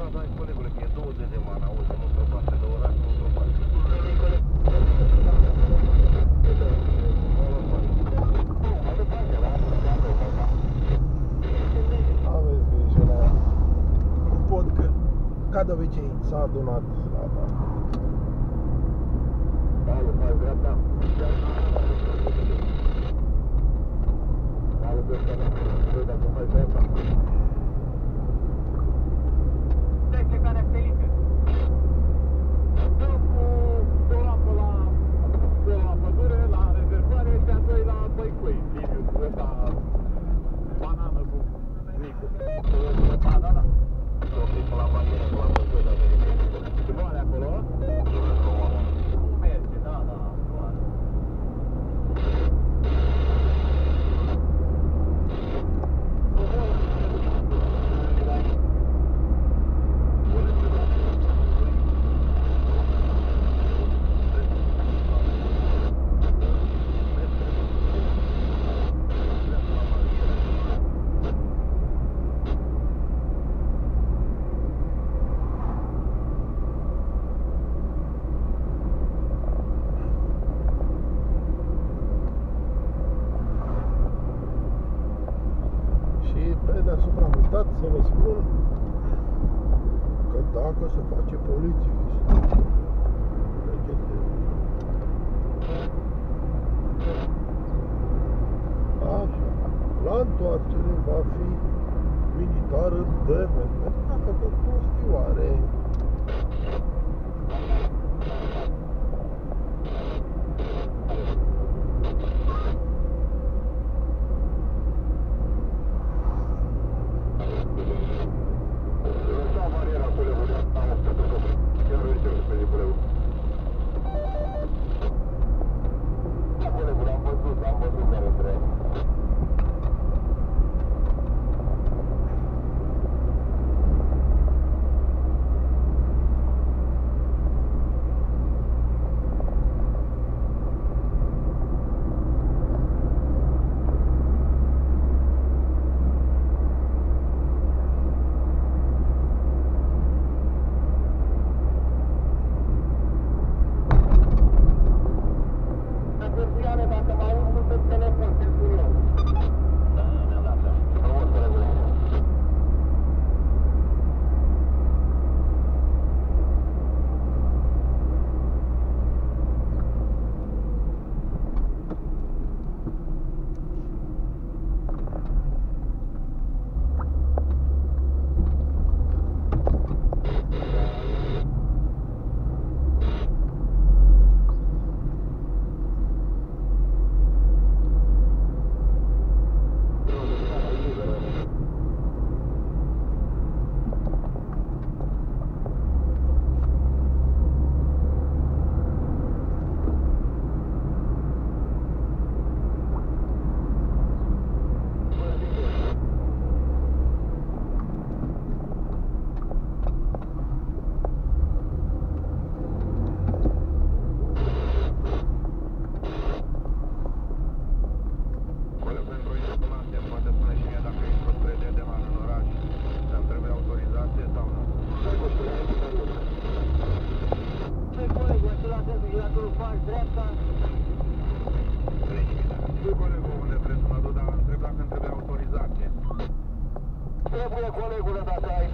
strada, ai colegule, că e 20 de mani, auzi, într-o parte de oraș, într-o parte. Aveți grijă la ea. Nu pot că, ca de obicei, s-a adunat apa. Mai dreapta. Dacă mai dreapta. Trece caracterică. Dăm o lampă la pădure, la rezervare și a doi la Băicoi. Liviu, cu ăsta banană cu Nicu. Da. La banieră, la pădure, Și moare acolo? Nu merge, da, moare. Pe deasupra am uitat să vă spun că dacă se face polițist, așa, la întoarcere va fi militară de pentru că a făcut postioare. Trebuie, colegule, dacă ai